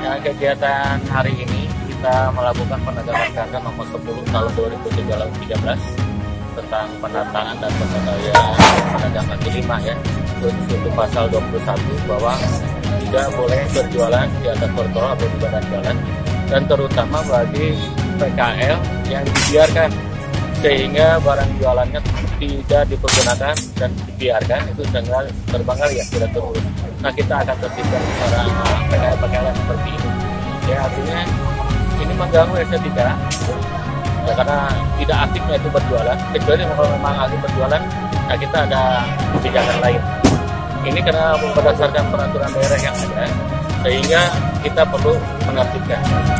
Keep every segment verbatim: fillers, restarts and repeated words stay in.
Ya, kegiatan hari ini kita melakukan penegakan Perda nomor sepuluh tahun dua ribu tiga belas tentang penataan dan pengendalian pedagang kaki lima ya. Untuk pasal dua puluh satu bahwa tidak boleh berjualan di atas trotoar atau di badan jalan, dan terutama bagi P K L yang dibiarkan sehingga barang jualannya tidak dipergunakan dan dibiarkan itu tinggal terbanggal ya, tidak terurus. Nah, kita akan tertibkan para P K L-P K L yang seperti ini. Ya, artinya ini mengganggu estetika ya, karena tidak aktifnya itu berjualan. Kecuali kalau memang aktif berjualan, nah kita ada kebijakan lain. Ini karena berdasarkan peraturan daerah yang ada, sehingga kita perlu menertibkan.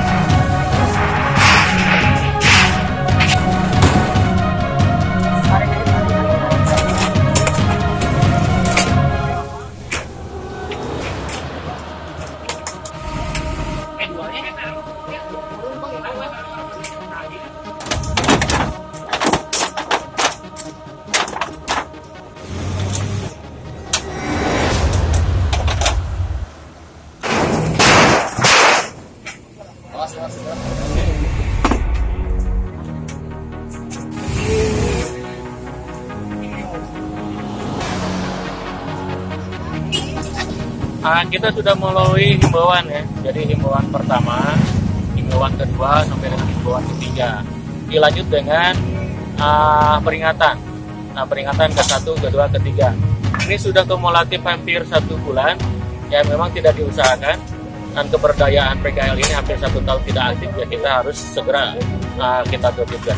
Nah, kita sudah melalui himbauan ya. Jadi himbauan pertama, himbauan kedua sampai dengan himbauan ketiga. Dilanjut dengan uh, peringatan. Nah, peringatan ke satu, kedua, ketiga. Ini sudah kumulatif hampir satu bulan. Ya, memang tidak diusahakan. Dan keberdayaan P K L ini hampir satu tahun tidak aktif. Ya, kita harus segera uh, kita tertibkan.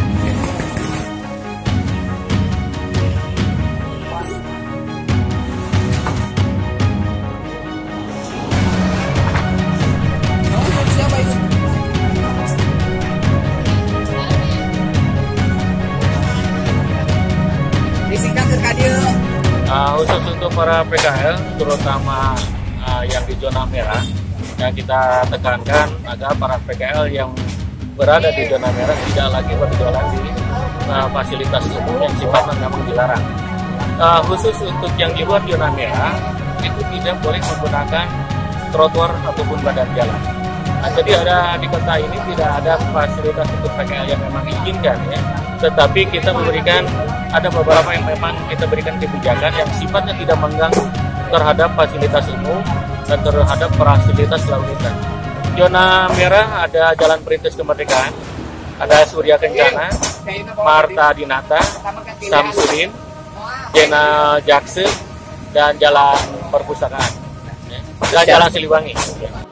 Uh, khusus untuk para P K L, terutama uh, yang di zona merah, yang kita tekankan agar para P K L yang berada di zona merah tidak lagi berjualan di uh, fasilitas umum yang sifatnya memang dilarang. Uh, khusus untuk yang di luar zona merah, itu tidak boleh menggunakan trotoar ataupun badan jalan. Nah, jadi ada di kota ini tidak ada fasilitas untuk P K L yang memang diizinkan ya. Tetapi kita memberikan, ada beberapa yang memang kita berikan kebijakan yang sifatnya tidak mengganggu terhadap fasilitas umum dan terhadap fasilitas lalu lintas. Zona merah ada Jalan Perintis Kemerdekaan, ada Surya Kencana, Marta Dinata, Samsudin, Jenderal Jakse, dan Jalan Perpustakaan, dan Jalan Siliwangi.